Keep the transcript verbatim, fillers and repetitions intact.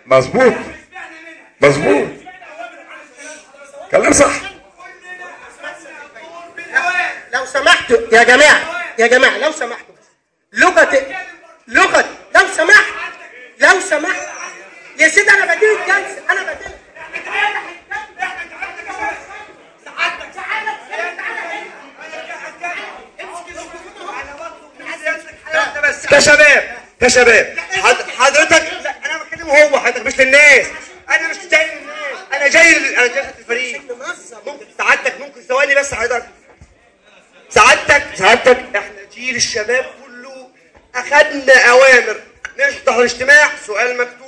مظبوط مظبوط، كلام صح. لو سمحتوا يا جماعه يا جماعه لو سمحتوا، لغه لغه لو سمحت لو سمحت يا سيدي، انا بديل الجلسه، انا بديل. كشباب كشباب حضرتك، لا انا بتكلم هو، حضرتك مش للناس، انا مش جاي للناس، انا جاي انا جاي الفريق. ممكن سعادتك ممكن ثواني بس حضرتك، سعادتك سعادتك احنا جيل الشباب كله اخذنا اوامر نحضر الاجتماع، سؤال مكتوب